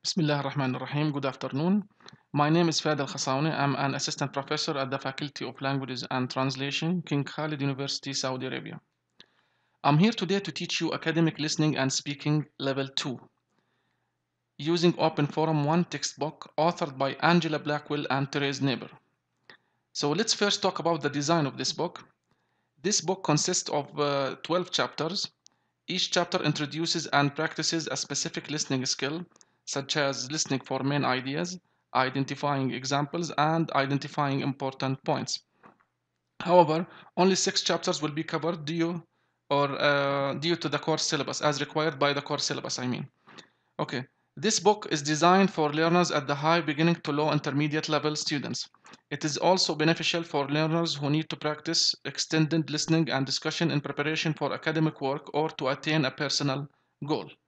Bismillah ar-Rahman ar-Rahim. Good afternoon. My name is Fad Al-Khasawni. I'm an assistant professor at the Faculty of Languages and Translation, King Khalid University, Saudi Arabia. I'm here today to teach you Academic Listening and Speaking Level 2 using Open Forum 1 textbook authored by Angela Blackwell and Therese Neighbor. So let's first talk about the design of this book. This book consists of 12 chapters. Each chapter introduces and practices a specific listening skill, such as listening for main ideas, identifying examples, and identifying important points. However, only 6 chapters will be covered due to the course syllabus, as required by the course syllabus, I mean. Okay, this book is designed for learners at the high beginning to low intermediate level students. It is also beneficial for learners who need to practice extended listening and discussion in preparation for academic work or to attain a personal goal.